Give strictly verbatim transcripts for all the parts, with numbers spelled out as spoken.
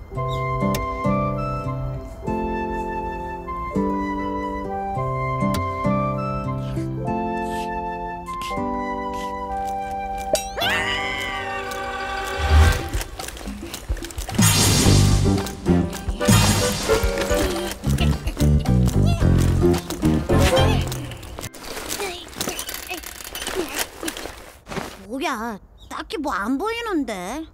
뭐야, 딱히 뭐 안 보이는데.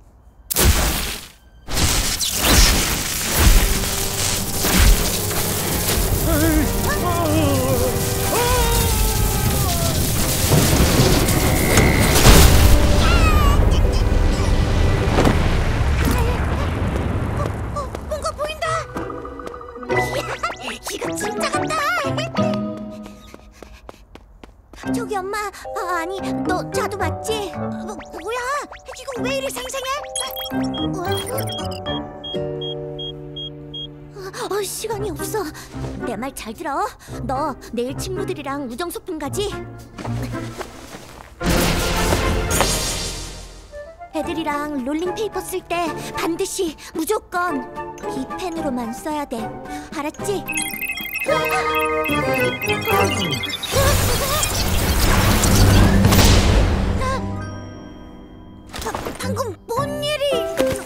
어, 뭔가 보인다. 이거 진짜 같다. 저기 엄마, 아, 아니 너 자두 맞지? 뭐, 뭐야? 이거 왜 이리 생생해? 어, 어, 시간이 없어. 내 말 잘 들어. 너 내일 친구들이랑 우정 소풍 가지? 애들이랑 롤링페이퍼 쓸 때 반드시 무조건 이 펜으로만 써야 돼. 알았지? 바, 방금 뭔 일이?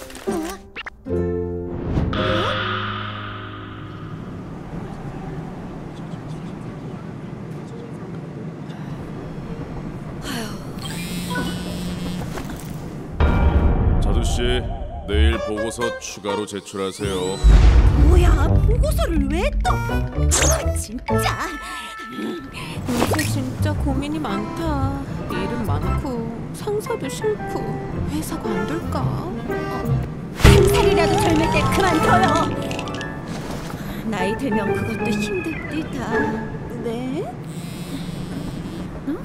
자두씨, 내일 보고서 추가로 제출하세요. 뭐야, 보고서를 왜 또? 아, 진짜. 요새 진짜 고민이 많다. 일은 많고 상사도 싫고 회사가 안 될까? 한 살이라도 젊을 때 그만둬요. 나이 들면 그것도 힘들 듯하. 네? 응?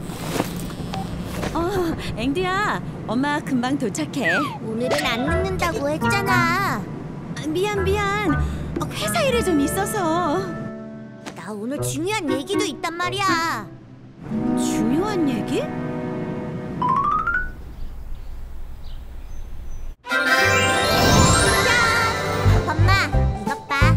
어, 앵두야, 엄마 금방 도착해. 오늘은 안 늦는다고 했잖아. 아, 미안 미안. 어, 회사 일에 좀 있어서. 나 오늘 중요한 얘기도 있단 말이야. 중요한 얘기? 엄마, 이것 봐.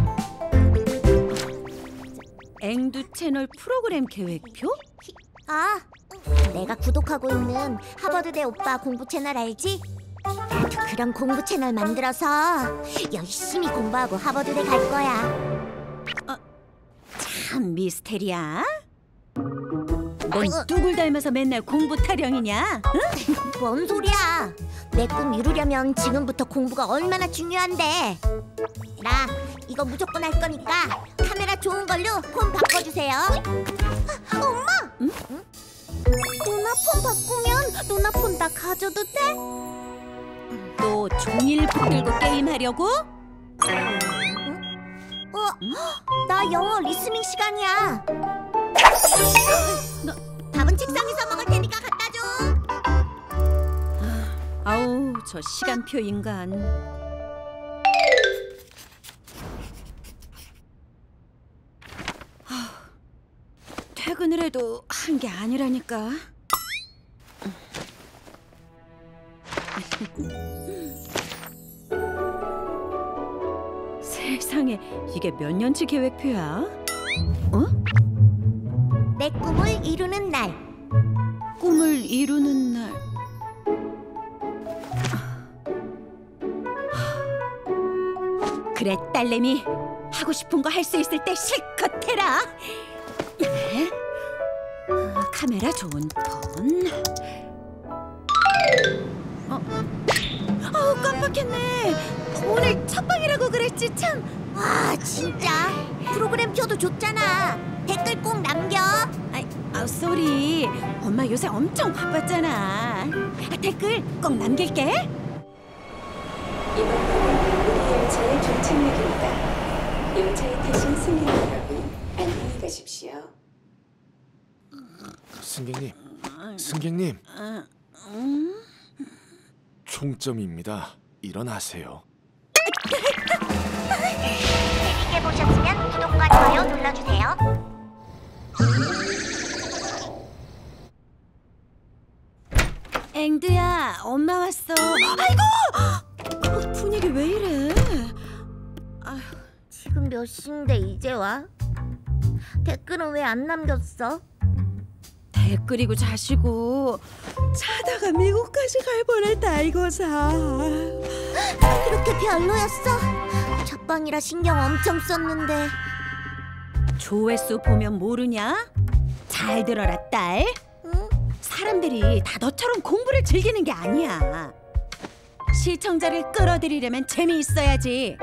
앵두 채널 프로그램 계획표? 아, 내가 구독하고 있는 하버드대 오빠 공부 채널 알지? 나도 그런 공부 채널 만들어서 열심히 공부하고 하버드대 갈 거야. 어, 참 미스테리야. 넌 누굴 닮아서 맨날 공부 타령이냐? 응? 뭔 소리야? 내 꿈 이루려면 지금부터 공부가 얼마나 중요한데. 나 이거 무조건 할 거니까 카메라 좋은 걸로 폰 바꿔주세요. 아, 엄마! 응? 응? 누나 폰 바꾸면 누나 폰 나 가져도 돼? 또 종일폰 들고 게임하려고? 응? 어? 나 영어 리스닝 시간이야. 너, 밥은 책상에서 먹을 테니까 갖다 줘. 아우, 저 시간표 인간. 퇴근을 해도 한 게 아니라니까. 세상에, 이게 몇 년치 계획표야? 어? 내 꿈을 이루는 날. 꿈을 이루는 날. 그래, 딸내미. 하고 싶은 거 할 수 있을 때 실컷 해라. 어, 카메라 좋은 폰. 어, 어, 깜빡했네. 오늘 첫 방이라고 그랬지 참. 와, 진짜 프로그램 표도 줬잖아. 댓글 꼭 남겨. 아이, 아, 쏘리. 엄마 요새 엄청 바빴잖아. 아, 댓글 꼭 남길게. 이번 방은 우리 열차의 종착역입니다. 열차에 타신 승객 여러분, 안녕히 가십시오. 승객님, 승객님. 총점입니다. 일어나세요. 재밌게 보셨으면 구독과 좋아요 눌러주세요. 앵두야, 엄마 왔어. 아이고! 분위기 왜 이래? 몇 시인데 이제 와? 댓글은 왜 안 남겼어? 댓글이고 자시고 자다가 미국까지 갈 뻔했다 이거사. 그렇게 별로였어? 첫방이라 신경 엄청 썼는데. 조회수 보면 모르냐? 잘 들어라 딸. 응? 사람들이 다 너처럼 공부를 즐기는 게 아니야. 시청자를 끌어들이려면 재미있어야지.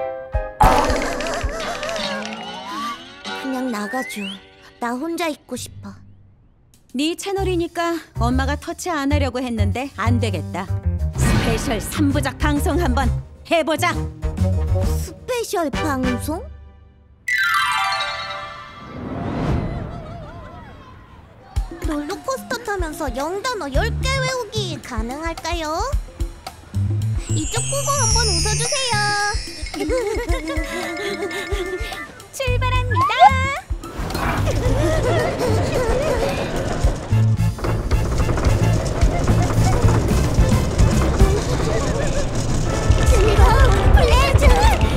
그냥 나가줘. 나 혼자 있고 싶어. 네 채널이니까 엄마가 터치 안 하려고 했는데 안 되겠다. 스페셜 삼 부작 방송 한번 해보자. 스페셜 방송? 롤러코스터 타면서 영단어 열 개 외우기 가능할까요? 이쪽 보고 한번 웃어주세요. 출발합니다. 즐거운 플레이즈.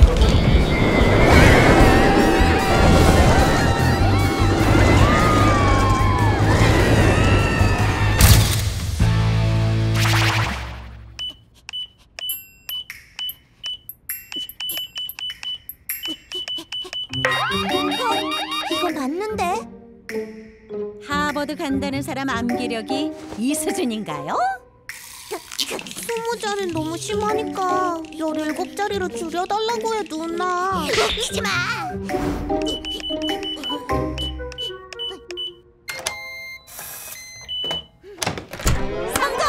이거 맞는데? 하버드 간다는 사람 암기력이 이 수준인가요? 스무 자리 너무 심하니까 열일곱 자리로 줄여달라고 해 누나. 웃기지 마. 성공.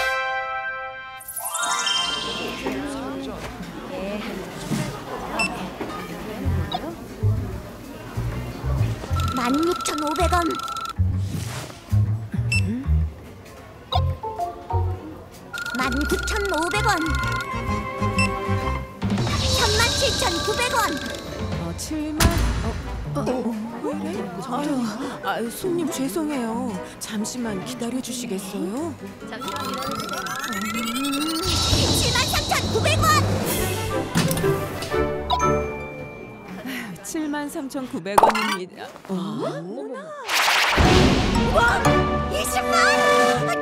만 육천오백 원. 만 구천오백 원. 삼만 칠천구백 원. 어, 칠만. 어, 어, 왜 이래? 아유, 아유, 손님 죄송해요. 잠시만 기다려 주시겠어요? 칠만 삼천구백 원. 칠만 삼천구백 원입니다. 어? 와, 이십만.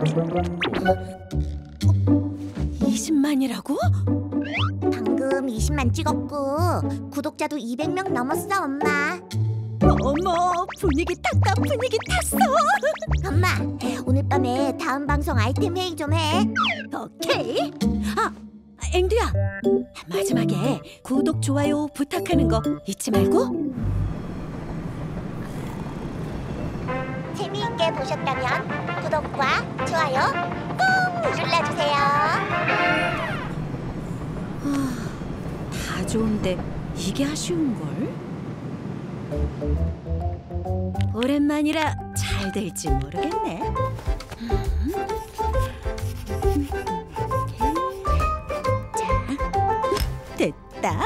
이십만이라고? 방금 이십만 찍었고 구독자도 이백 명 넘었어 엄마. 어머, 분위기 탔다, 분위기 탔어. 엄마, 오늘 밤에 다음 방송 아이템 회의 좀 해. 오케이. 아, 앵두야, 마지막에 구독, 좋아요 부탁하는 거 잊지 말고. 재미있게 보셨다면 구독과 좋아요 꼭 눌러주세요. 다 좋은데 이게 아쉬운걸? 오랜만이라 잘 될지 모르겠네. 음. 자, 됐다.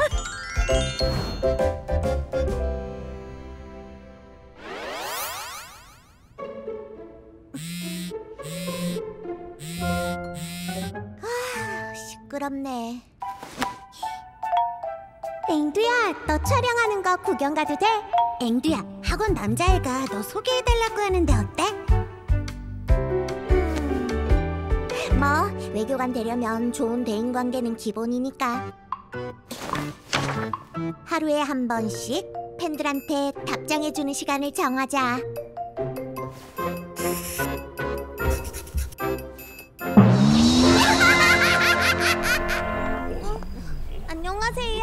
시끄럽네. 앵두야, 너 촬영하는 거 구경 가도 돼? 앵두야, 학원 남자애가 너 소개해달라고 하는데 어때? 음, 뭐 외교관 되려면 좋은 대인관계는 기본이니까. 하루에 한 번씩 팬들한테 답장해주는 시간을 정하자. 안녕하세요.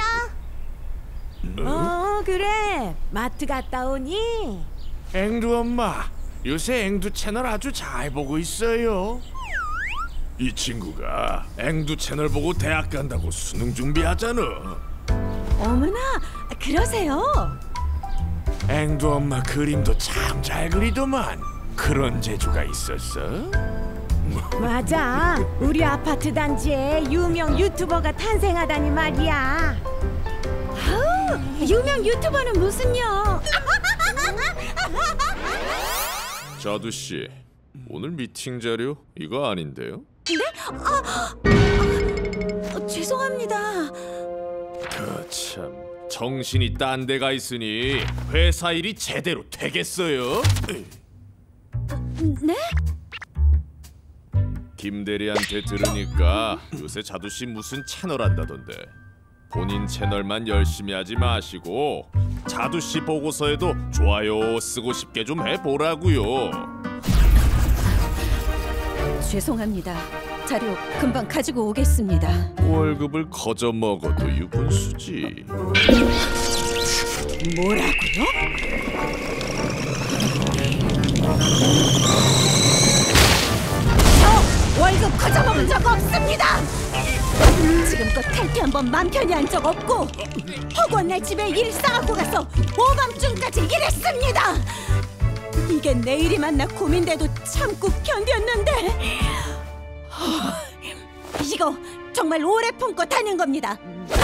어, 그래. 마트 갔다 오니? 앵두 엄마, 요새 앵두 채널 아주 잘 보고 있어요. 이 친구가 앵두 채널 보고 대학 간다고 수능 준비하잖아. 어머나, 그러세요? 앵두 엄마 그림도 참 잘 그리더만. 그런 재주가 있었어? 맞아. 우리 아파트 단지에 유명 유튜버가 탄생하다니 말이야. 유명 유튜버는 무슨요? 자두 씨, 오늘 미팅 자료 이거 아닌데요? 어, 죄송합니다. 그참 정신이 딴 데가 있으니 회사 일이 제대로 되겠어요? 네? 김 대리한테 들으니까 요새 자두씨 무슨 채널 한다던데. 본인 채널만 열심히 하지 마시고 자두씨 보고서에도 좋아요 쓰고 싶게 좀 해보라고요. 죄송합니다. 자료 금방 가지고 오겠습니다. 월급을 거저 먹어도 유분수지. 뭐라고요? 저 월급 거저 먹은 적 없습니다. 지금껏 탈퇴 한 번 맘 편히 한 적 없고 허구한 날 집에 일 싸갖고 가서 오밤중까지 일했습니다. 이게 내일이 만나 고민돼도 참고 견뎠는데 이거 정말 오래 품고 다닌 겁니다.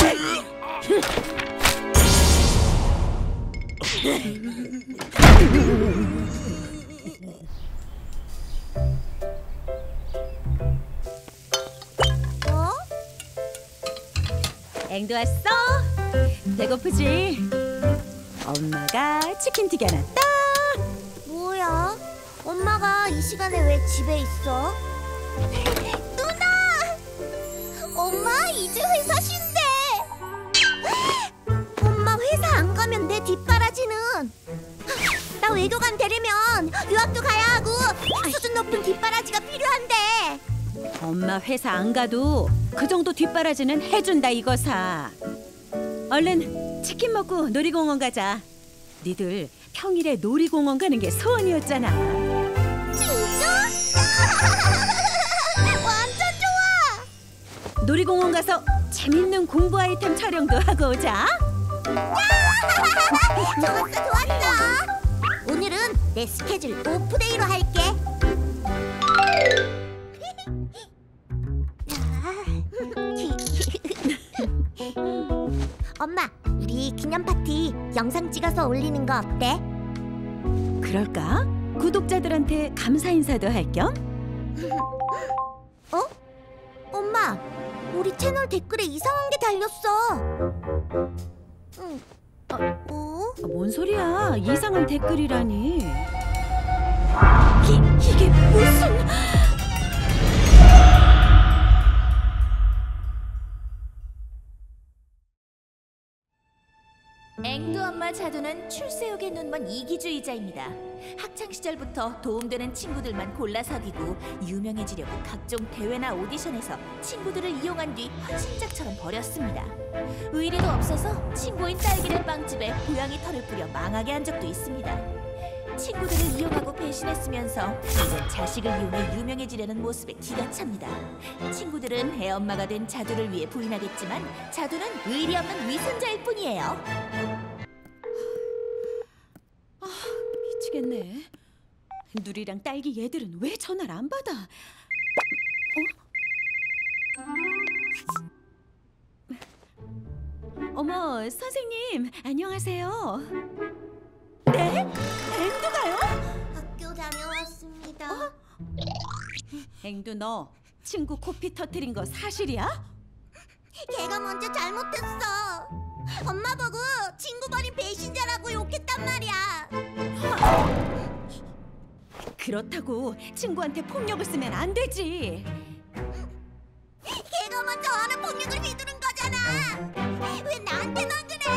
어? 앵두 왔어? 배고프지? 엄마가 치킨 튀겨놨다. 뭐야? 엄마가 이 시간에 왜 집에 있어? 누나! 엄마 이제 회사 쉰대. 엄마 회사 안 가면 내 뒷바라지는. 나 외교관 되려면 유학도 가야 하고 수준 높은 뒷바라지가 필요한데. 엄마 회사 안 가도 그 정도 뒷바라지는 해준다 이거사. 얼른 치킨 먹고 놀이공원 가자. 니들 평일에 놀이공원 가는 게 소원이었잖아. 진짜? 완전 좋아! 놀이공원 가서 재밌는 공부 아이템 촬영도 하고 오자. 좋았어, 좋았어. 오늘은 내 스케줄 오프데이로 할게. 엄마, 우리 기념 파티 영상 찍어서 올리는 거 어때? 그럴까? 구독자들한테 감사 인사도 할 겸? 어? 엄마, 우리 채널 댓글에 이상한 게 달렸어. 응. 어? 뭔 소리야? 이상한 댓글이라니. 이, 이게 무슨... 앵두 엄마 자두는 출세욕에 눈먼 이기주의자입니다. 학창 시절부터 도움되는 친구들만 골라 사귀고 유명해지려고 각종 대회나 오디션에서 친구들을 이용한 뒤 헌신작처럼 버렸습니다. 의리도 없어서 친구인 딸기를 빵집에 고양이 털을 뿌려 망하게 한 적도 있습니다. 친구들을 이용하고 배신했으면서 이젠 자식을 이용해 유명해지려는 모습에 기가 찹니다. 친구들은 애엄마가 된 자두를 위해 부인하겠지만 자두는 의리 없는 위선자일 뿐이에요. 미치겠네. 누리랑 딸기 얘들은 왜 전화를 안 받아? 어? 어머, 선생님 안녕하세요. 네? 앵두가요? 학교 다녀왔습니다. 어? 앵두 너 친구 코피 터뜨린 거 사실이야? 걔가 먼저 잘못했어. 엄마 보고 친구 버린 배신자라고 욕했단 말이야. 그렇다고 친구한테 폭력을 쓰면 안 되지. 걔가 먼저 어느 폭력을 휘두른 거잖아. 왜 나한테만 그래?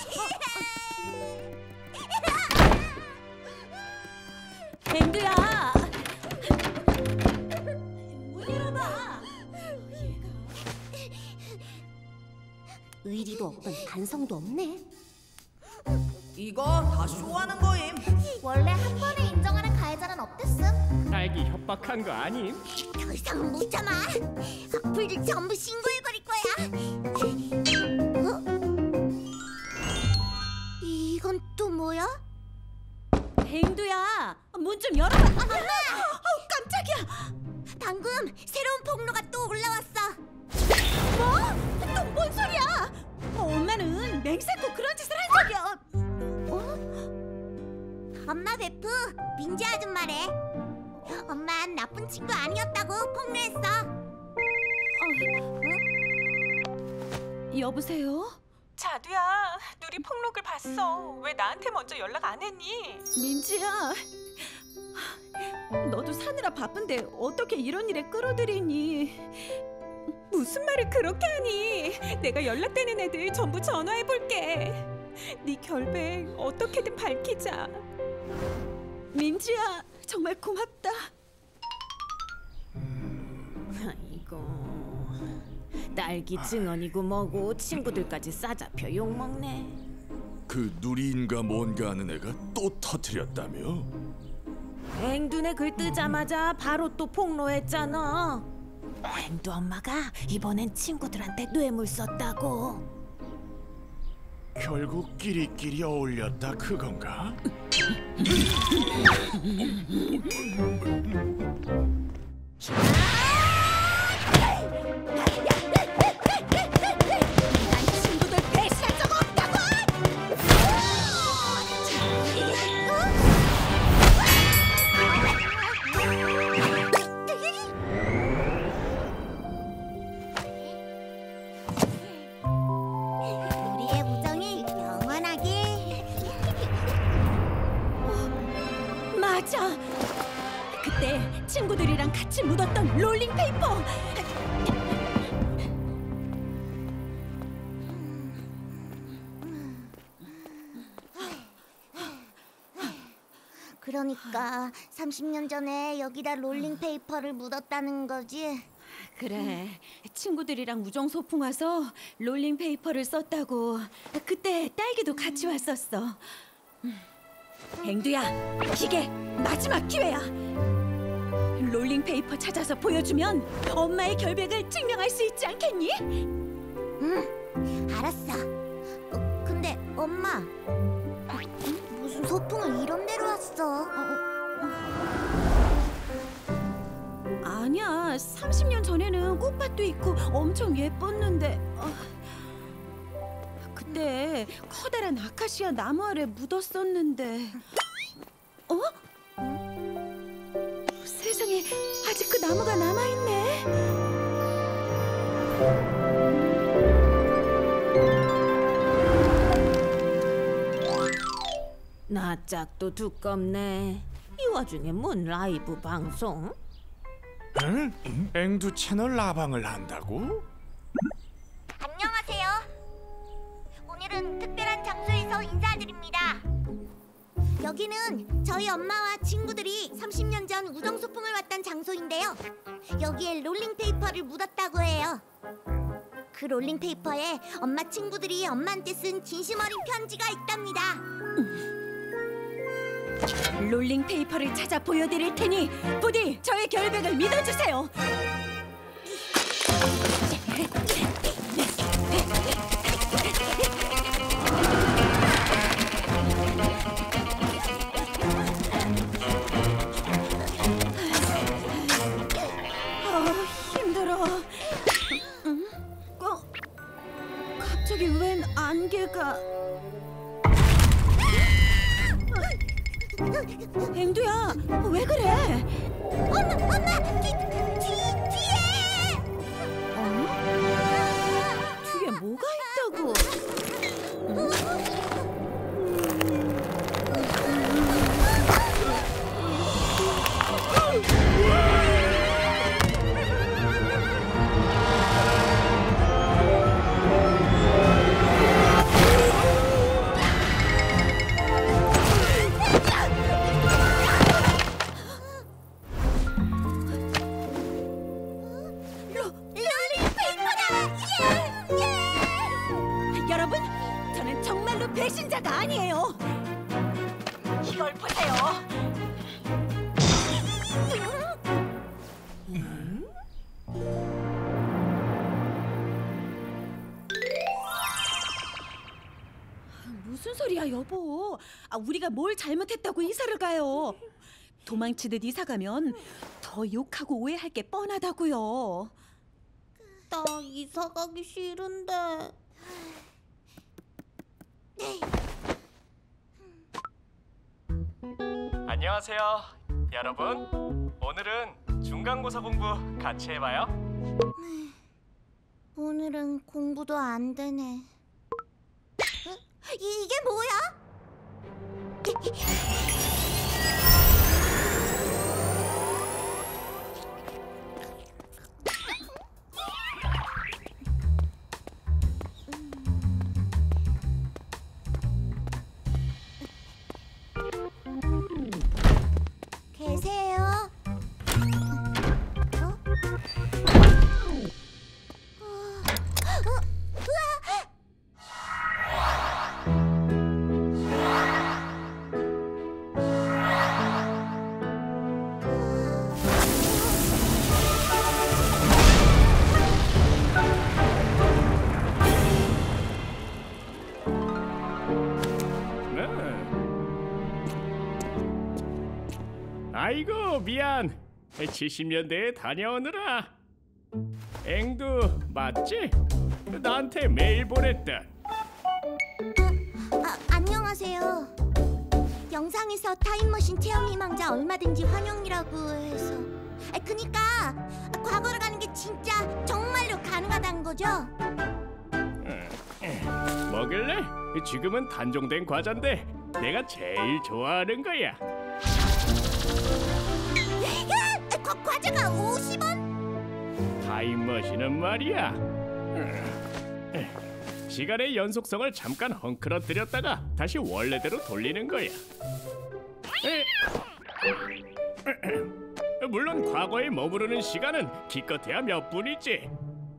앵두야, 문 열어봐. 의리도 없던 반성도 없네. 이거 다 쇼하는 거임. 원래 한 번에 인정하는 가해자는 없댔음. 딸기 협박한 거 아님? 더 이상은 못 참아. 악플들 전부 신고해버릴 거야. 어? 이건 또 뭐야? 앵두야, 문 좀 열어봐. 엄마! 어우, 깜짝이야. 방금 새로운 폭로가 또 올라왔어. 뭐? 또 뭔 소리야? 어, 엄마는 맹세코 그런 짓을 한 적이 없... 어? 엄마 베프, 민지 아줌마래. 엄만 나쁜 친구 아니었다고 폭로했어. 어, 여보세요? 자두야, 누리 폭록을 봤어. 왜 나한테 먼저 연락 안 했니? 민지야, 너도 사느라 바쁜데 어떻게 이런 일에 끌어들이니? 무슨 말을 그렇게 하니? 내가 연락되는 애들 전부 전화해볼게. 네 결백 어떻게든 밝히자. 민지야, 정말 고맙다. 아이고, 딸기 증언이고 뭐고 친구들까지 싸잡혀 욕먹네. 그 누리인가 뭔가 하는 애가 또 터뜨렸다며? 앵두네 글 뜨자마자 바로 또 폭로했잖아. 앵두 엄마가 이번엔 친구들한테 뇌물 썼다고. 결국 끼리끼리 어울렸다 그건가? 난 친구들 배신한 적 없다고! 우리의 우정이 영원하게. 맞아. 그때 친구들이랑 같이 묻었던 롤링페이퍼. 그러니까 삼십 년 전에 여기다 롤링페이퍼를 묻었다는 거지. 그래, 친구들이랑 우정 소풍 와서 롤링페이퍼를 썼다고. 그때 딸기도 같이 왔었어. 음. 앵두야, 기계 마지막 기회야. 롤링페이퍼 찾아서 보여주면 엄마의 결백을 증명할 수 있지 않겠니? 응, 알았어. 어, 근데 엄마, 무슨 소풍을 이런 데로 왔어? 아니야, 삼십 년 전에는 꽃밭도 있고 엄청 예뻤는데 어, 그때 커다란 아카시아 나무 아래 묻었었는데 어? 세상에, 아직 그 나무가 남아있네. 나 짝도 두껍네. 이 와중에 뭔 라이브 방송? 응? 앵두 채널 라방을 한다고? 안녕하세요. 오늘은 특별한 장소에서 인사드립니다. 여기는 저희 엄마와 친구들이 삼십 년 전 우정 소풍을 왔던 장소인데요. 여기에 롤링페이퍼를 묻었다고 해요. 그 롤링페이퍼에 엄마 친구들이 엄마한테 쓴 진심 어린 편지가 있답니다. 롤링페이퍼를 찾아 보여드릴 테니 부디 저의 결백을 믿어주세요. 아, 힘들어. 응? 어? 갑자기 웬 안개가... 앵두야, 왜 그래? 엄마, 엄마, 뒤, 뒤, 뒤에! 어? 뒤에 뭐가 있다고? 여러분, 저는 정말로 배신자가 아니에요. 이걸 보세요. 무슨 소리야, 여보? 아, 우리가 뭘 잘못했다고 이사를 가요? 도망치듯 이사 가면 더 욕하고 오해할 게 뻔하다고요. 나 이사 가기 싫은데. 안녕하세요, 여러분. 오늘은 중간고사 공부 같이 해봐요. 오늘은 공부도 안 되네. 이, 이게 뭐야? 계세요? 어? 어? 으아! 아이고 미안. 칠십 년대에 다녀오느라. 앵두 맞지? 나한테 메일 보냈다. 아, 안녕하세요. 영상에서 타임머신 체험 희망자 얼마든지 환영이라고 해서. 아, 그니까 과거로 가는 게 진짜 정말로 가능하다는 거죠? 먹을래? 지금은 단종된 과자인데 내가 제일 좋아하는 거야. 야! 과, 과자가 오십 원? 타임머신은 말이야. 시간의 연속성을 잠깐 헝클어뜨렸다가 다시 원래대로 돌리는 거야. 물론 과거에 머무르는 시간은 기껏해야 몇 분이지.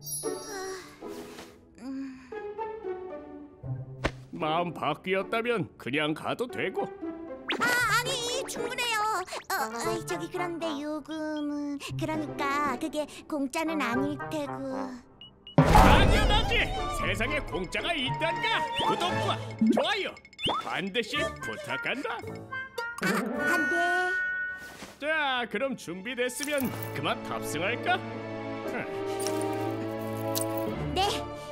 마음 바뀌었다면 그냥 가도 되고. 아, 아니 충분해요. 어, 어, 저기 그런데 요금은 그러니까 그게 공짜는 아닐 테고. 당연하지. 세상에 공짜가 있단가. 구독과 좋아요 반드시 부탁한다. 아, 안 돼. 자, 그럼 준비됐으면 그만 탑승할까? 네.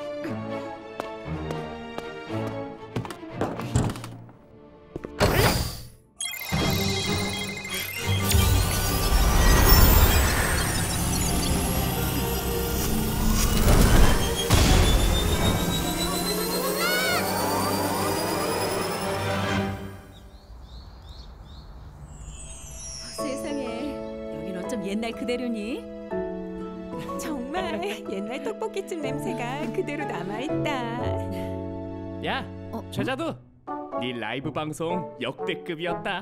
세상에, 여긴 어쩜 옛날 그대로니? 정말 옛날 떡볶이집 냄새가 그대로 남아있다. 야, 어, 최자두, 네 라이브 방송 역대급이었다.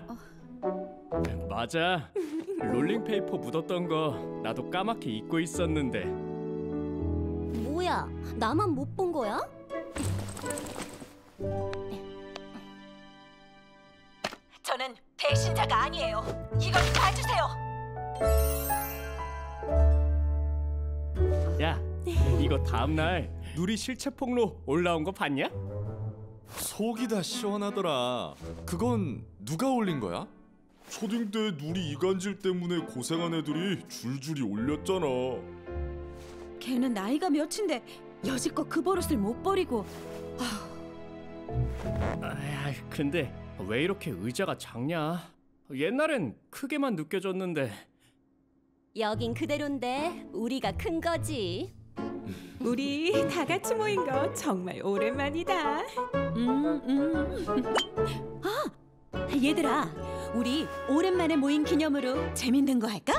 맞아, 롤링페이퍼 묻었던 거 나도 까맣게 잊고 있었는데. 뭐야? 나만 못 본 거야? 저는 배신자가 아니에요. 이걸 봐주세요. 야, 이거 다음 날 누리 실체 폭로 올라온 거 봤냐? 속이 다 시원하더라. 그건 누가 올린 거야? 초딩 때 누리 이간질 때문에 고생한 애들이 줄줄이 올렸잖아. 걔는 나이가 몇인데 여지껏 그 버릇을 못 버리고. 아, 근데 왜 이렇게 의자가 작냐? 옛날엔 크게만 느껴졌는데. 여긴 그대로인데 우리가 큰 거지. 우리 다 같이 모인 거 정말 오랜만이다. 음, 음. 아, 얘들아, 우리 오랜만에 모인 기념으로 재밌는 거 할까?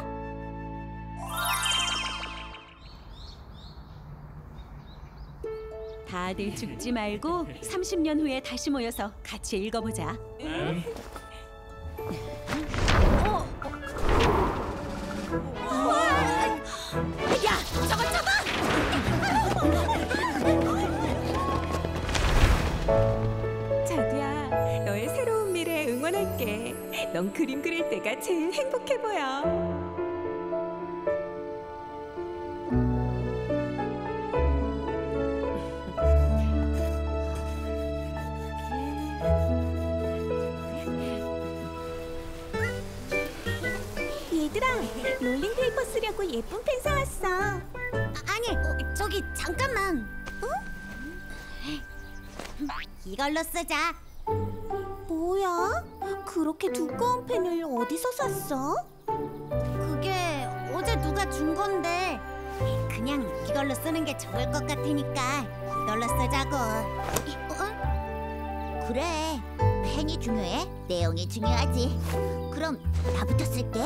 다들 죽지 말고 삼십 년 후에 다시 모여서 같이 읽어보자. 야, 저거 저거! 자두야, 너의 새로운 미래 응원할게. 넌 그림 그릴 때가 제일 행복해 보여. 얘들아, 롤링페이퍼 쓰려고 예쁜 펜 사왔어. 아, 아니, 어, 저기 잠깐만. 어? 이걸로 쓰자. 뭐야? 그렇게 두꺼운 펜을 어디서 샀어? 그게 어제 누가 준 건데 그냥 이걸로 쓰는 게 좋을 것 같으니까 이걸로 쓰자고. 이, 어? 그래, 펜이 중요해? 내용이 중요하지. 그럼 나부터 쓸게.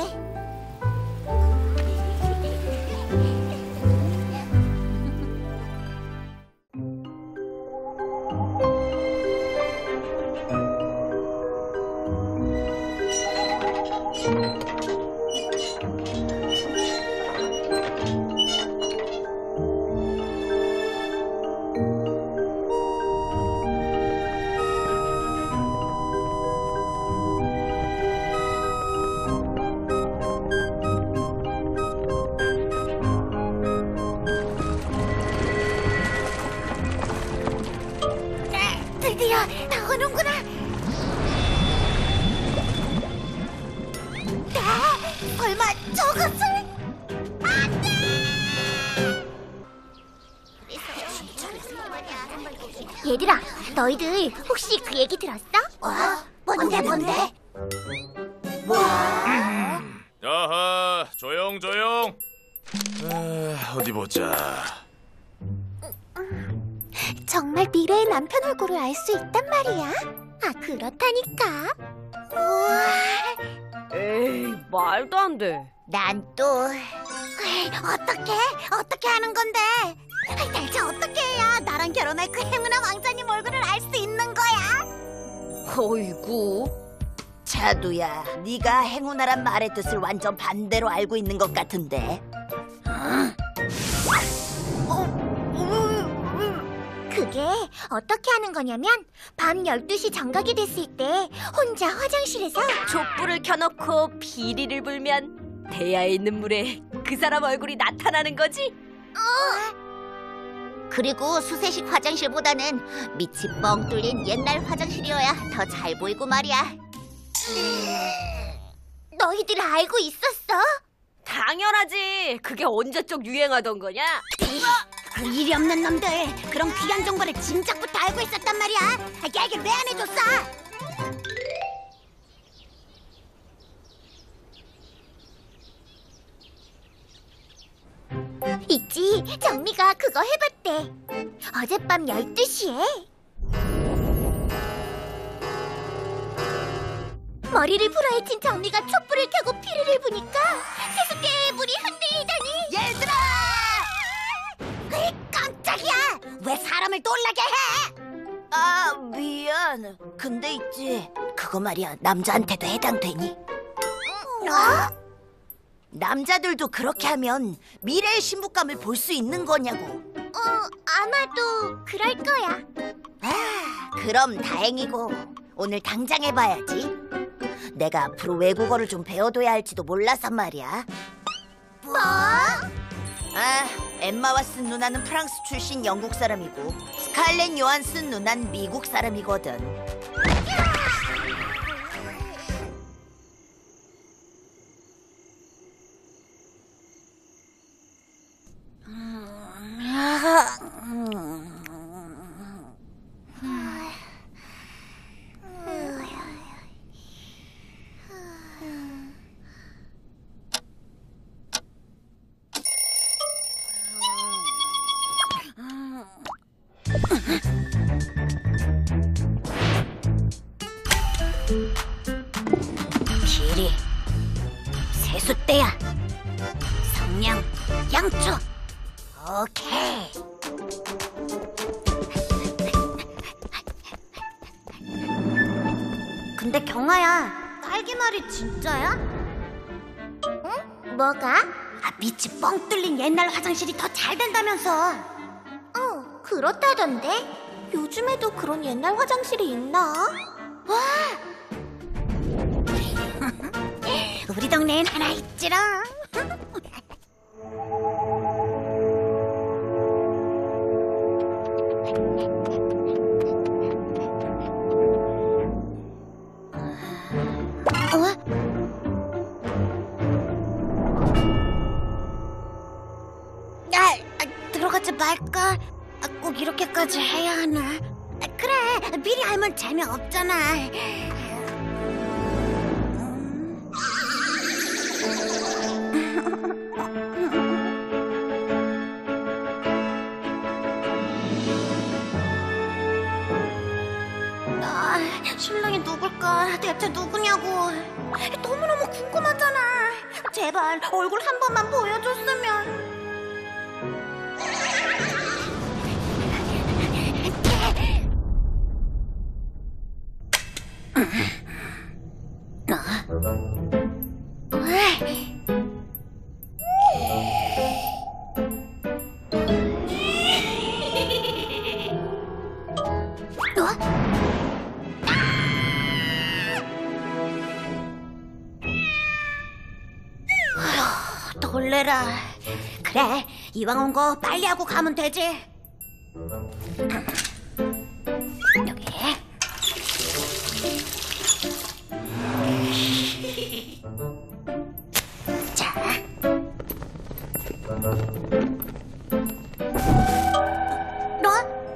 드디어 나오는구나. 아, 설마 저것을? 안 돼! 얘들아, 너희들 혹시 그 얘기 들었어? 어? 뭔데 뭔데? 아하, 조용 조용. 아, 어디 보자. 정말 미래의 남편 얼굴을 알 수 있단 말이야? 아, 그렇다니까. 우와. 에이, 말도 안 돼. 난 또 어떻게 어떻게 하는 건데? 대체 어떻게 해야 나랑 결혼할 그 행운아 왕자님 얼굴을 알 수 있는 거야? 어이구. 자두야, 네가 행운아란 말의 뜻을 완전 반대로 알고 있는 것 같은데. 그게 어떻게 하는 거냐면 밤 열두 시 정각이 됐을 때 혼자 화장실에서 촛불을 켜놓고 비리를 불면 대야에 있는 물에 그 사람 얼굴이 나타나는 거지? 그리고 수세식 화장실보다는 밑이 뻥 뚫린 옛날 화장실이어야 더 잘 보이고 말이야. 너희들 알고 있었어? 당연하지. 그게 언제적 유행하던 거냐? 그 일이 없는 놈들, 그런 귀한 정보를 진작부터 알고 있었단 말이야. 얘기를 왜 안 해줬어? 있지, 정미가 그거 해봤대. 어젯밤 열두 시에 머리를 풀어헤친 정미가 촛불을 켜고 피리를 부니까 세숫대의 물이 흔들리더니. 얘들아! 으이, 깜짝이야! 왜 사람을 놀라게 해? 아, 미안. 근데 있지, 그거 말이야, 남자한테도 해당되니? 어? 남자들도 그렇게 하면 미래의 신부감을 볼 수 있는 거냐고. 어, 아마도 그럴 거야. 아, 그럼 다행이고 오늘 당장 해봐야지. 내가 앞으로 외국어를 좀 배워둬야 할지도 몰라서 말이야. 뭐? 아, 엠마 왓슨 누나는 프랑스 출신 영국 사람이고 스칼렛 요한슨 누나는 미국 사람이거든. 길이, 세숫대야, 성냥, 양초. 오케이. 근데 경아야, 딸기말이 진짜야? 응? 뭐가? 아, 밑이 뻥 뚫린 옛날 화장실이 더 잘 된다면서. 어, 그렇다던데. 요즘에도 그런 옛날 화장실이 있나? 와! 우리 동네엔 하나 있지롱. 어? 아, 아, 들어가지 말까? 아, 꼭 이렇게까지 해야 하나? 아, 그래, 미리 알면 재미없잖아. 아, 신랑이 누굴까? 대체 누구냐고. 너무너무 궁금하잖아. 제발 얼굴 한 번만 보여줬으면. 놀래라. 그래, 이왕 온 거 빨리 하고 가면 되지. 여기. 자. 너?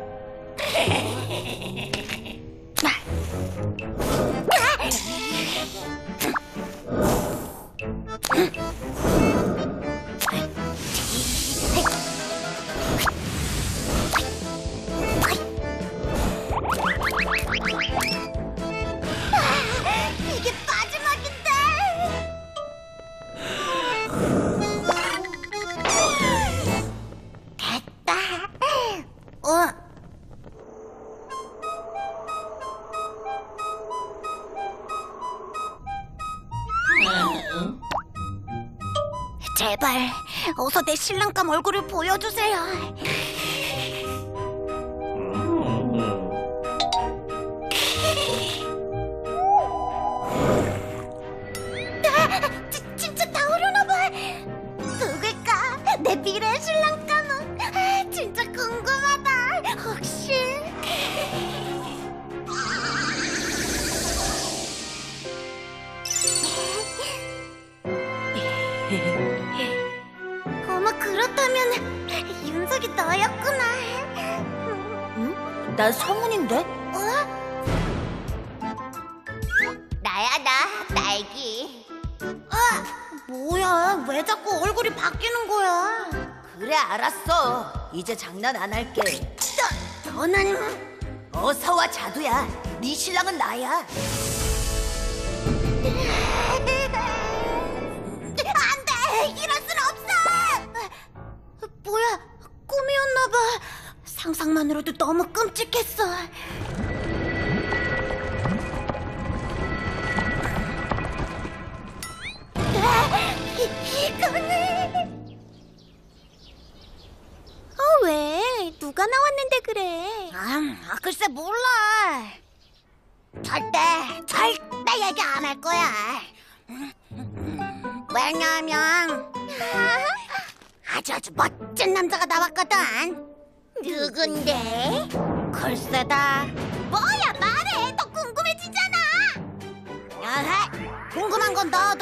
이게 마지막인데. 됐다. 어. 제발 어서 내 신랑감 얼굴을 보여주세요. 아, 지, 진짜 다 오려나봐. 누굴까? 내 미래의 신랑감은. 아, 진짜 궁금하다. 혹시 어머, 그렇다면 윤석이 너였구나. 응? 난 성훈인데? 어? 나야, 나 딸기. 아, 뭐야? 왜 자꾸 얼굴이 바뀌는 거야? 그래, 알았어. 이제 장난 안 할게. 너, 너는 어서 와, 자두야. 네 신랑은 나야. 안 돼! 이럴 순 없어! 뭐야, 꿈이었나봐. 상상만으로도 너무 끔찍했어. 이, 이거는... 어, 왜? 누가 나왔는데 그래? 아, 아 글쎄 몰라. 절대, 절대 얘기 안 할 거야. 왜냐면 아주 아주 멋진 남자가 나왔거든. 누군데? 글쎄다. 뭐야, 말해. 더 궁금해지잖아. 야하, 궁금한 건 너도.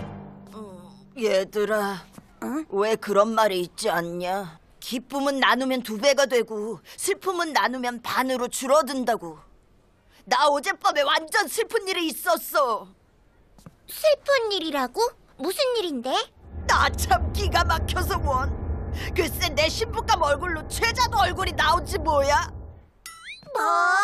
얘들아, 응? 왜 그런 말이 있지 않냐? 기쁨은 나누면 두 배가 되고 슬픔은 나누면 반으로 줄어든다고. 나 어젯밤에 완전 슬픈 일이 있었어. 슬픈 일이라고? 무슨 일인데? 나 참 기가 막혀서 원. 글쎄, 내 신부감 얼굴로 최자도 얼굴이 나오지 뭐야. 뭐?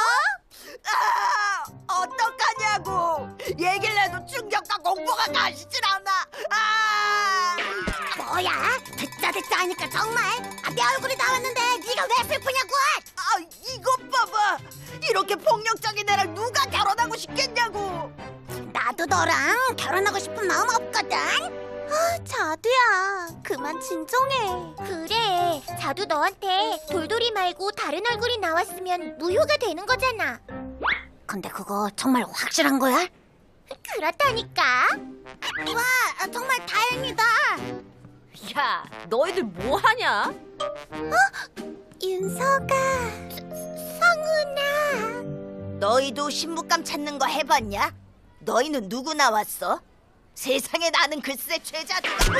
아, 어떡하냐고. 얘기를 해도 충격과 공포가 가시질 않아. 아, 뭐야? 듣자 듣자 하니까 정말. 아, 내 얼굴이 나왔는데 네가 왜 슬프냐고? 아, 이것 봐봐. 이렇게 폭력적인 애랑 누가 결혼하고 싶겠냐고. 나도 너랑 결혼하고 싶은 마음 없거든. 아, 자두야, 그만 진정해. 그래, 자두 너한테 돌돌이 말고 다른 얼굴이 나왔으면 무효가 되는 거잖아. 근데 그거 정말 확실한 거야? 그렇다니까. 와, 정말 다행이다. 야, 너희들 뭐 하냐? 윤서가, 성훈아. 너희도 신부감 찾는 거 해봤냐? 너희는 누구 나왔어? 세상에, 나는 글쎄 최자두가.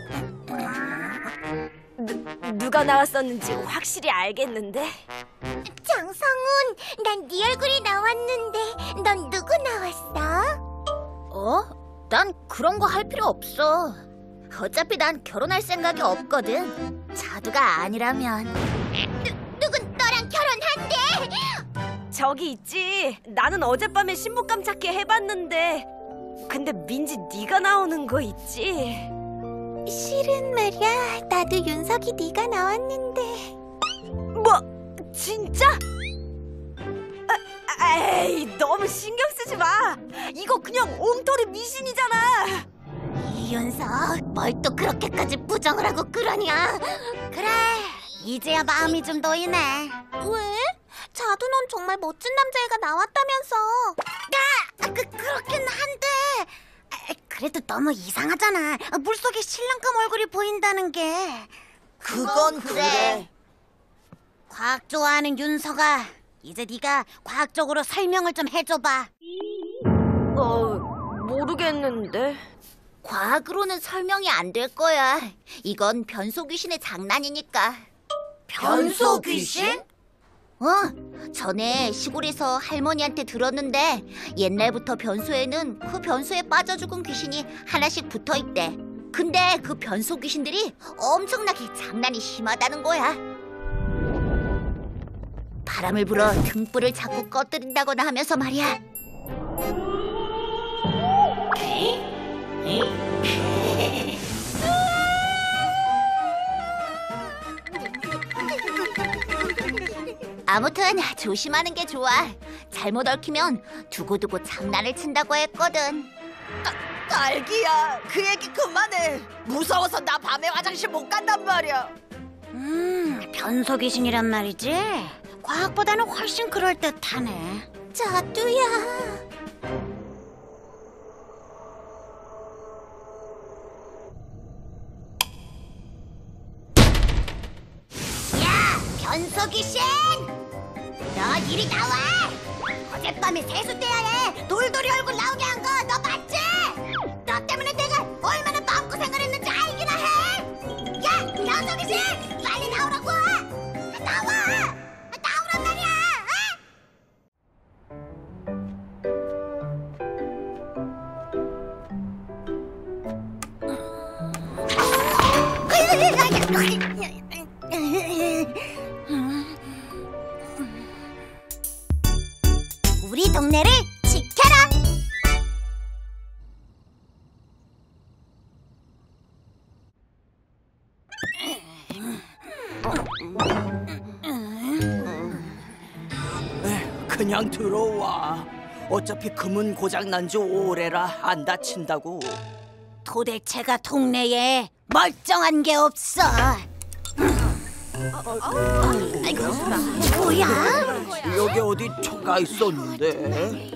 누가 나왔었는지 확실히 알겠는데. 장성훈, 난 네 얼굴이 나왔는데 넌 누구 나왔어? 어? 난 그런 거 할 필요 없어. 어차피 난 결혼할 생각이 없거든. 자두가 아니라면. 누, 누군 너랑 결혼한대? 저기 있지. 나는 어젯밤에 신부감 찾기 해봤는데 근데 민지 네가 나오는 거 있지? 실은 말이야, 나도 윤석이 네가 나왔는데. 뭐? 진짜? 아, 에이, 너무 신경 쓰지 마. 이거 그냥 엉터리 미신이잖아. 이윤석, 뭘 또 그렇게까지 부정을 하고 그러냐? 그래, 이제야 마음이 좀 놓이네. 왜? 자두 넌 정말 멋진 남자애가 나왔다면서. 야, 그, 그렇긴 한데 아, 그래도 너무 이상하잖아. 물속에 신랑감 얼굴이 보인다는 게. 그건 그래. 과학 좋아하는 윤석아, 이제 네가 과학적으로 설명을 좀 해줘봐. 어, 모르겠는데. 과학으로는 설명이 안 될 거야. 이건 변소 귀신의 장난이니까. 변소 귀신? 어, 전에 시골에서 할머니한테 들었는데 옛날부터 변소에는 그 변소에 빠져 죽은 귀신이 하나씩 붙어 있대. 근데 그 변소 귀신들이 엄청나게 장난이 심하다는 거야. 바람을 불어 등불을 자꾸 꺼뜨린다거나 하면서 말이야. 아무튼 조심하는 게 좋아. 잘못 얽히면 두고두고 장난을 친다고 했거든. 딸기야, 그 얘기 그만해. 무서워서 나 밤에 화장실 못 간단 말이야. 음, 변소 귀신이란 말이지? 과학보다는 훨씬 그럴듯하네. 자두야. 변소 귀신! 너 이리 나와! 어젯밤에 세수대야에 돌돌이 얼굴 나오게 한 거 너 봤지? 너 때문에 내가 얼마나 마음고생을 했는지 알기나 해! 야! 변소 귀신! 빨리 나오라고! 나와! 나오란 말이야! 우리 동네를 지켜라! 그냥 들어와. 어차피 금은 고장 난 지 오래라 안 다친다고. 도대체가 동네에 멀쩡한 게 없어. 아이고, 뭐야? 여기 어디 초가 있었는데.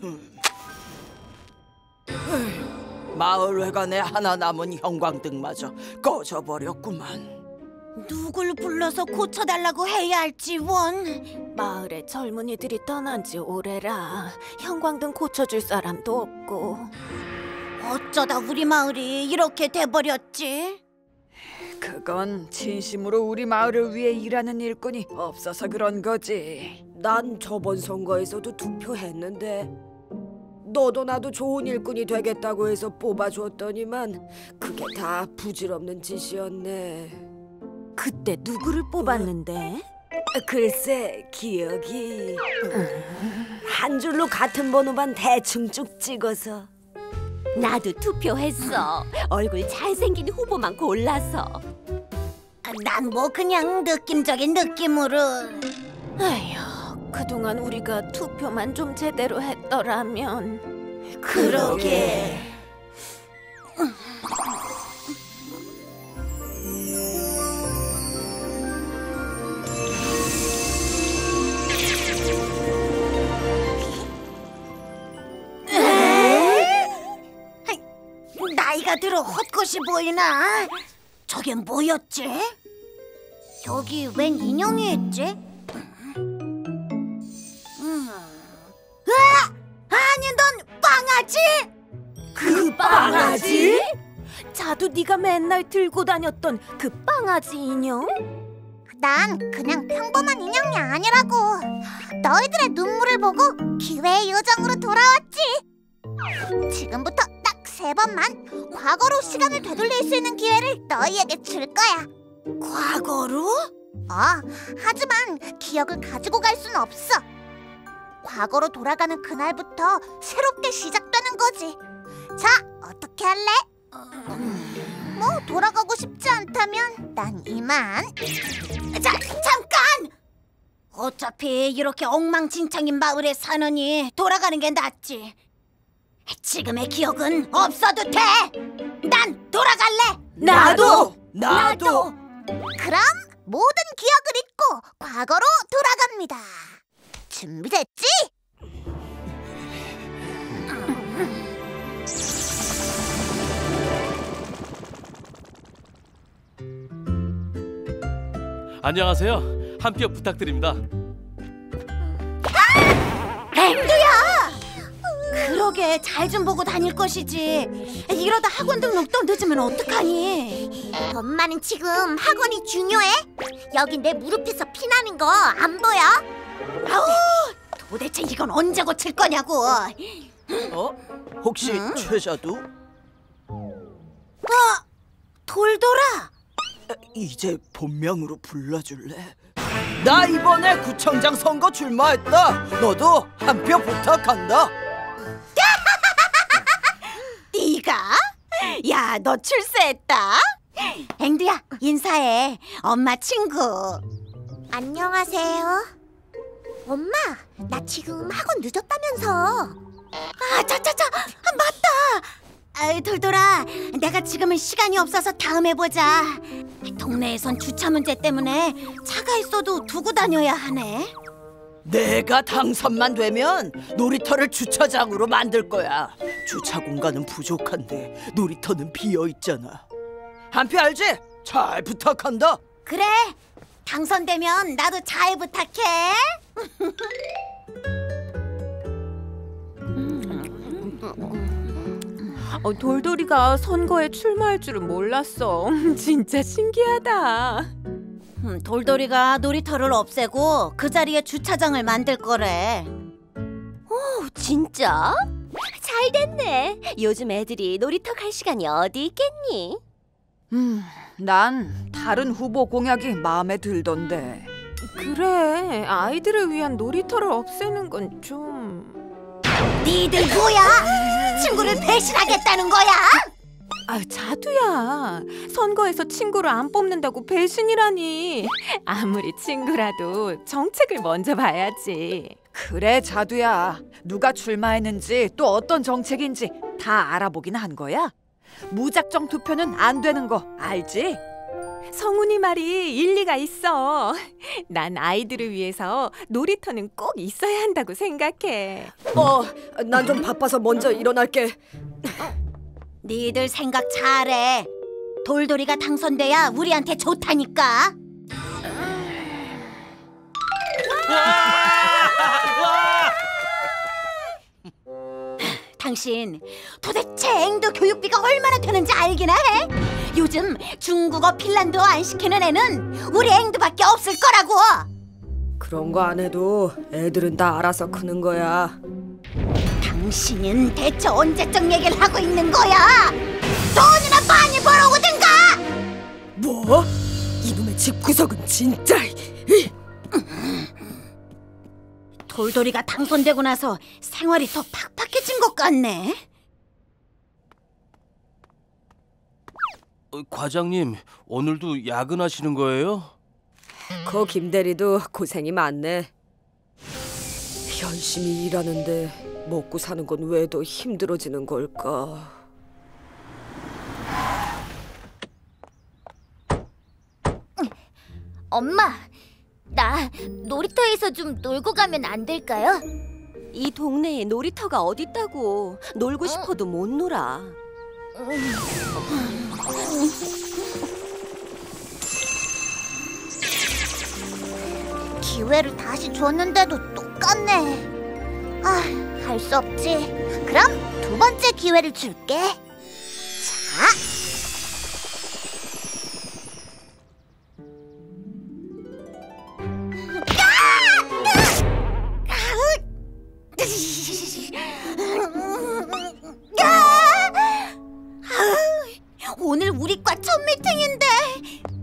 마을 회관에 하나 남은 형광등마저 꺼져버렸구만. 누굴 불러서 고쳐달라고 해야 할지 원. 마을에 젊은이들이 떠난 지 오래라. 형광등 고쳐줄 사람도 없고. 어쩌다 우리 마을이 이렇게 돼버렸지? 그건 진심으로 우리 마을을 위해 일하는 일꾼이 없어서 그런 거지. 난 저번 선거에서도 투표했는데 너도 나도 좋은 일꾼이 되겠다고 해서 뽑아주었더니만 그게 다 부질없는 짓이었네. 그때 누구를 뽑았는데? 글쎄, 기억이... 한 줄로 같은 번호만 대충 쭉 찍어서. 나도 투표했어. 얼굴 잘생긴 후보만 골라서. 난 뭐 그냥 느낌적인 느낌으로. 아휴, 그동안 우리가 투표만 좀 제대로 했더라면. 그러게. 나이가 들어 헛것이 보이나? 저게 뭐였지? 여기 웬 인형이 있지? 음. 으아! 아니, 넌 빵아지? 그 빵아지? 자두 네가 맨날 들고 다녔던 그 빵아지 인형? 난 그냥 평범한 인형이 아니라고. 너희들의 눈물을 보고 기회의 요정으로 돌아왔지. 지금부터 딱 세 번만 과거로 시간을 되돌릴 수 있는 기회를 너희에게 줄 거야. 과거로? 어, 하지만 기억을 가지고 갈 순 없어. 과거로 돌아가는 그날부터 새롭게 시작되는 거지. 자, 어떻게 할래? 뭐 돌아가고 싶지 않다면 난 이만. 자, 잠깐! 어차피 이렇게 엉망진창인 마을에 사느니 돌아가는 게 낫지. 지금의 기억은 없어도 돼. 난 돌아갈래. 나도! 나도! 그럼 모든 기억을 잊고 과거로 돌아갑니다. 준비됐지? 안녕하세요. 한 표 부탁드립니다. 앵두야! 그러게 잘 좀 보고 다닐 것이지. 이러다 학원 등록도 늦으면 어떡하니? 엄마는 지금 학원이 중요해? 여기 내 무릎에서 피나는 거 안 보여? 아우, 도대체 이건 언제 고칠 거냐고. 어? 혹시 응? 최자두? 어? 돌돌아! 이제 본명으로 불러줄래? 나 이번에 구청장 선거 출마했다. 너도 한 표 부탁한다. 네가? 야, 너 출세했다? 앵두야, 인사해. 엄마 친구. 안녕하세요. 엄마, 나 지금 학원 늦었다면서. 아, 차차차, 아, 맞다. 아이, 돌돌아, 내가 지금은 시간이 없어서 다음에 보자. 동네에선 주차 문제 때문에 차가 있어도 두고 다녀야 하네. 내가 당선만 되면 놀이터를 주차장으로 만들 거야. 주차 공간은 부족한데 놀이터는 비어 있잖아. 한 표 알지? 잘 부탁한다. 그래, 당선되면 나도 잘 부탁해. 어, 돌돌이가 선거에 출마할 줄은 몰랐어. 진짜 신기하다. 음, 돌돌이가 놀이터를 없애고 그 자리에 주차장을 만들 거래. 오, 진짜? 잘 됐네. 요즘 애들이 놀이터 갈 시간이 어디 있겠니? 음, 난 다른 후보 공약이 마음에 들던데. 그래, 아이들을 위한 놀이터를 없애는 건 좀... 니들 뭐야? 친구를 배신하겠다는 거야? 아, 자두야. 선거에서 친구를 안 뽑는다고 배신이라니. 아무리 친구라도 정책을 먼저 봐야지. 그래, 자두야. 누가 출마했는지 또 어떤 정책인지 다 알아보긴 한 거야? 무작정 투표는 안 되는 거 알지? 성훈이 말이 일리가 있어. 난 아이들을 위해서 놀이터는 꼭 있어야 한다고 생각해. 어, 난 좀 바빠서 먼저 일어날게. 니들 생각 잘해. 돌돌이가 당선돼야 우리한테 좋다니까. 당신 도대체 앵두 교육비가 얼마나 되는지 알기나 해? 요즘 중국어 핀란드어 안 시키는 애는 우리 앵두밖에 없을 거라고. 그런 거 안 해도 애들은 다 알아서 크는 거야. 당신은 대체 언제적 얘기를 하고 있는 거야? 돈이나 많이 벌어오든가! 뭐? 이놈의 집구석은 진짜... 돌돌이가 당선되고 나서 생활이 더 팍팍해진 것 같네. 어, 과장님, 오늘도 야근하시는 거예요? 그 김대리도 고생이 많네. 열심히 일하는데 먹고 사는 건 왜 더 힘들어지는 걸까? 엄마, 나 놀이터에서 좀 놀고 가면 안 될까요? 이 동네에 놀이터가 어딨다고. 놀고 싶어도 못 놀아. 기회를 다시 줬는데도 똑같네. 아, 할 수 없지. 그럼 두 번째 기회를 줄게. 자. 오늘 우리 과 첫 미팅인데.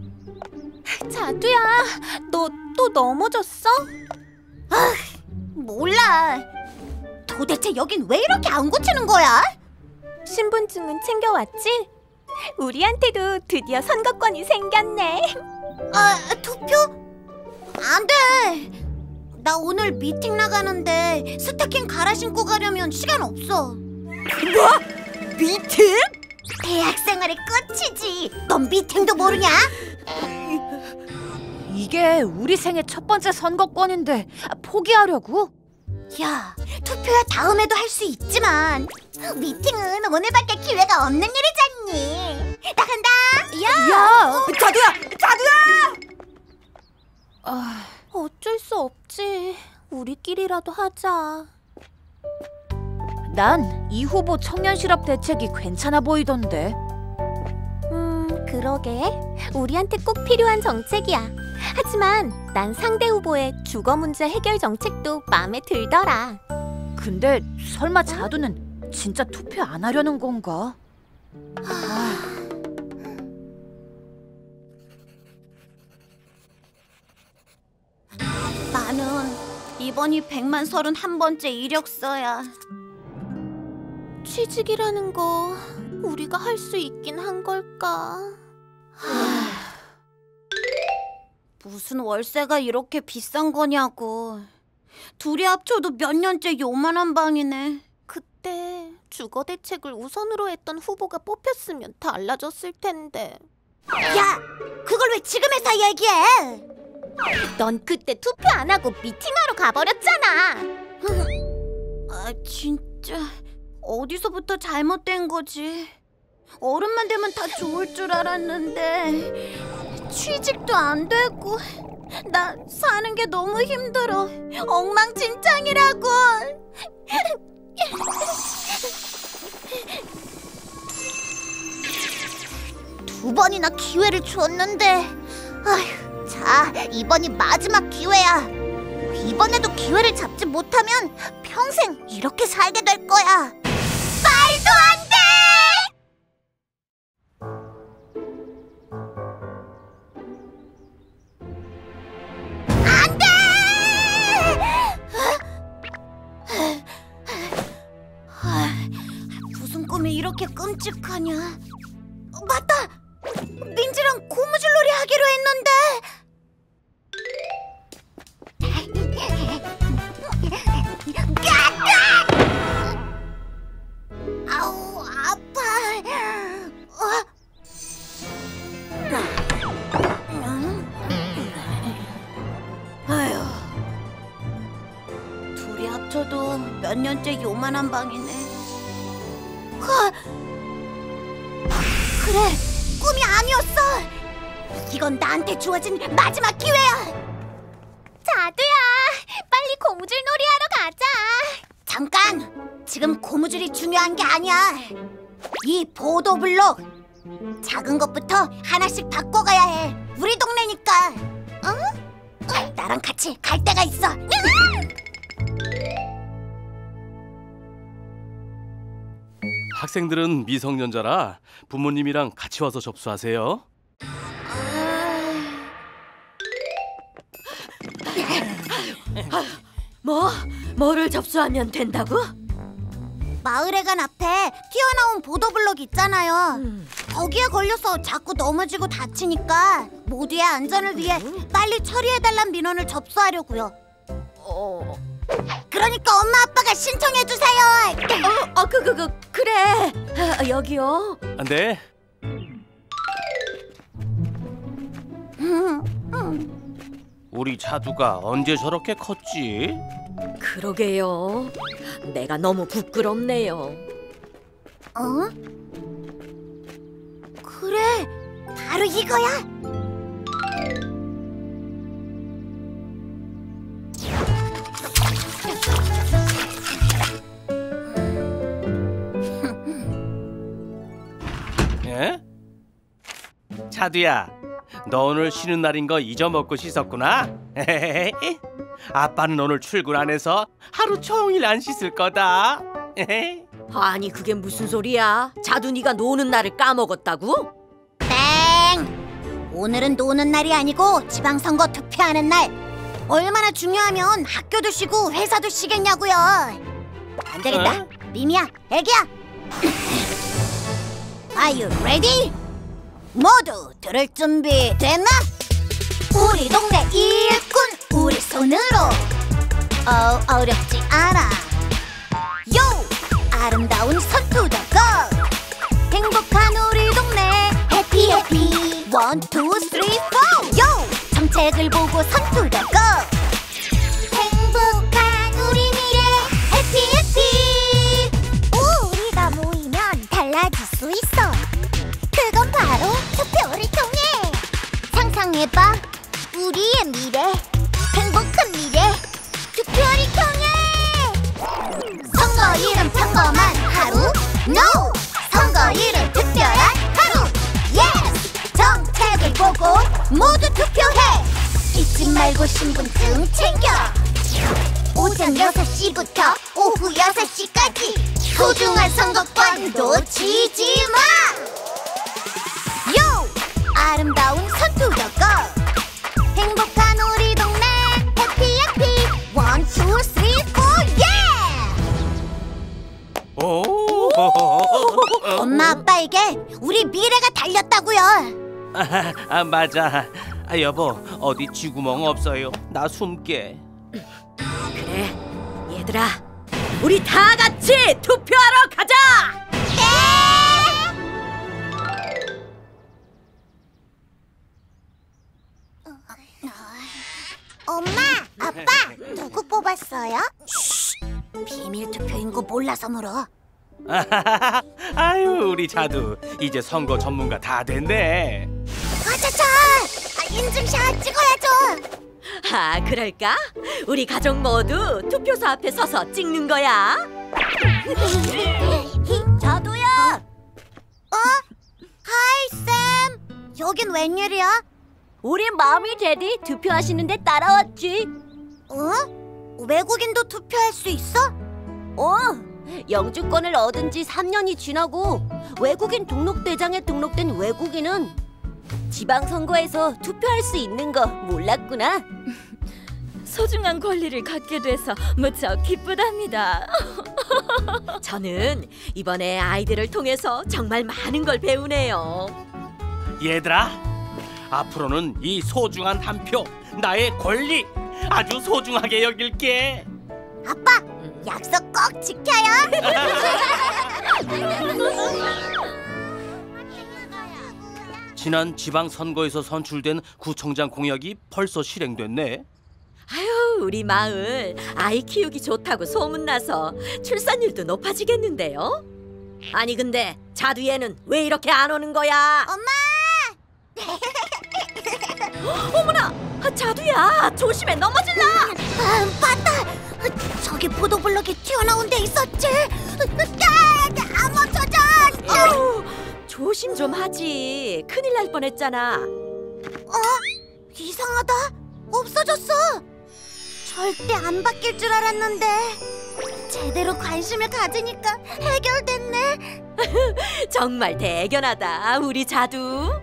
자두야, 너 또 넘어졌어? 아, 몰라. 도대체 여긴 왜 이렇게 안 고치는 거야? 신분증은 챙겨왔지? 우리한테도 드디어 선거권이 생겼네. 아, 투표? 안 돼. 나 오늘 미팅 나가는데 스타킹 갈아 신고 가려면 시간 없어. 뭐? 미팅? 대학 생활의 끝이지. 넌 미팅도 모르냐? 이게 우리 생애 첫 번째 선거권인데 포기하려고? 야, 투표야 다음에도 할 수 있지만 미팅은 오늘밖에 기회가 없는 일이잖니. 나 간다. 야, 야, 자두야, 자두야! 아, 어쩔 수 없지. 우리끼리라도 하자. 난 이 후보 청년 실업 대책이 괜찮아 보이던데. 음, 그러게. 우리한테 꼭 필요한 정책이야. 하지만 난 상대 후보의 주거 문제 해결 정책도 마음에 들더라. 근데 설마 자두는 진짜 투표 안 하려는 건가? 나는 이번이 백만 서른한 번째 이력서야. 취직이라는 거 우리가 할 수 있긴 한 걸까? 무슨 월세가 이렇게 비싼 거냐고. 둘이 합쳐도 몇 년째 요만한 방이네. 그때 주거 대책을 우선으로 했던 후보가 뽑혔으면 달라졌을 텐데. 야, 그걸 왜 지금에서 얘기해? 넌 그때 투표 안 하고 미팅하러 가버렸잖아. 아, 진짜 어디서부터 잘못된 거지? 어른만 되면 다 좋을 줄 알았는데 취직도 안 되고 나 사는 게 너무 힘들어. 엉망진창이라고. 두 번이나 기회를 줬는데, 아휴, 자, 이번이 마지막 기회야. 이번에도 기회를 잡지 못하면 평생 이렇게 살게 될 거야. 말도 안 돼! 안 돼! 무슨 꿈이 이렇게 끔찍하냐? 맞다! 민지랑 고무줄놀이 하기로 했는데. 아우, 아파. 어? 아휴, 둘이 합쳐도 몇 년째 요만한 방이네. 하, 그래, 꿈이 아니었어. 이건 나한테 주어진 마지막 기회야. 자두야, 빨리 고무줄놀이 하러 가자. 잠깐! 지금 고무줄이 중요한 게 아니야. 이 보도블록 작은 것부터 하나씩 바꿔가야 해. 우리 동네니까. 어? 나랑 같이 갈 데가 있어. 학생들은 미성년자라 부모님이랑 같이 와서 접수하세요. 뭐? 뭐를 접수하면 된다고? 마을회관 앞에 튀어나온 보도블록 있잖아요. 음. 거기에 걸려서 자꾸 넘어지고 다치니까 모두의 안전을 위해 빨리 처리해달란 민원을 접수하려고요. 어... 그러니까 엄마 아빠가 신청해주세요. 어, 어, 그, 그, 그, 그래. 아, 여기요. 안 돼. 음, 음. 우리 자두가 언제 저렇게 컸지? 그러게요. 내가 너무 부끄럽네요. 어? 그래, 바로 이거야. 예? 자두야, 너 오늘 쉬는 날인 거 잊어먹고 씻었구나? 아빠는 오늘 출근 안 해서 하루 종일 안 씻을 거다. 아니, 그게 무슨 소리야? 자두니가 노는 날을 까먹었다고? 땡! 오늘은 노는 날이 아니고 지방선거 투표하는 날. 얼마나 중요하면 학교도 쉬고 회사도 쉬겠냐고요. 안 되겠다. 어? 미미야, 애기야. Are you ready? 모두 들을 준비 됐나? 우리 동네 일꾼 우리 손으로. 어, 어렵지 않아. 요! 아름다운 선투더 고! 행복한 우리 동네 해피 해피 원, 투, 쓰리, 포! 요! 정책을 보고 선투더 고! 행복한 우리 미래 해피 해피 우리가 모이면 달라질 수 있어. 그건 바로 투표를 통해. 상상해봐. 우리의 미래 행복한 미래 투표를 통해. 선거일은 평범한 하루? No! 선거일은 특별한 하루! Yes! 정책을 보고 모두 투표해! 잊지 말고 신분증 챙겨! 오전 여섯 시부터 오후 여섯 시까지 소중한 선거권 놓치지 마! 요! 아름다운 선투더 고! 행복한 우리 동네 해피 해피 원, 투, 쓰리, 포, 예! 오. 엄마 아빠에게 우리 미래가 달렸다고요. 아, 아 맞아. 아, 여보 어디 쥐구멍 없어요? 나 숨게. 그래, 얘들아, 우리 다 같이 투표하러 가자. 엄마, 아빠, 누구 뽑았어요? 쉿, 비밀 투표인 거 몰라서 물어. 아유 우리 자두 이제 선거 전문가 다 됐네. 아차차, 인증샷 찍어야죠. 아, 그럴까? 우리 가족 모두 투표소 앞에 서서 찍는 거야. 자두야. 어? 하이 쌤. 여긴 웬일이야? 우리 마미 데디 투표하시는데 따라왔지. 어? 외국인도 투표할 수 있어? 어, 영주권을 얻은 지 삼 년이 지나고 외국인 등록대장에 등록된 외국인은 지방선거에서 투표할 수 있는 거 몰랐구나. 소중한 권리를 갖게 돼서 무척 기쁘답니다. 저는 이번에 아이들을 통해서 정말 많은 걸 배우네요. 얘들아, 앞으로는 이 소중한 한 표, 나의 권리 아주 소중하게 여길게. 아빠, 약속 꼭 지켜요. 지난 지방선거에서 선출된 구청장 공약이 벌써 실행됐네. 아유, 우리 마을 아이 키우기 좋다고 소문나서 출산율도 높아지겠는데요? 아니 근데 자두 얘는 왜 이렇게 안 오는 거야? 엄마! 어머나! 자두야, 조심해, 넘어질라! 아, 봤다! 저기 보도블록에 튀어나온 데 있었지? 안 멈춰져! 아유, 조심 좀 하지. 큰일 날 뻔했잖아. 어? 이상하다. 없어졌어. 절대 안 바뀔 줄 알았는데 제대로 관심을 가지니까 해결됐네. 정말 대견하다, 우리 자두.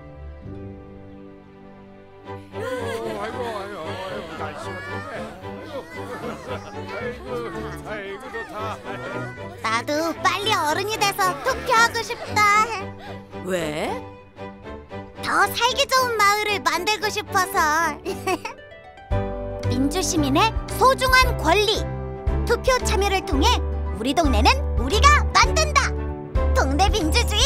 나도 빨리 어른이 돼서 투표하고 싶다. 왜? 더 살기 좋은 마을을 만들고 싶어서. 민주시민의 소중한 권리. 투표 참여를 통해 우리 동네는 우리가 만든다. 동네 민주주의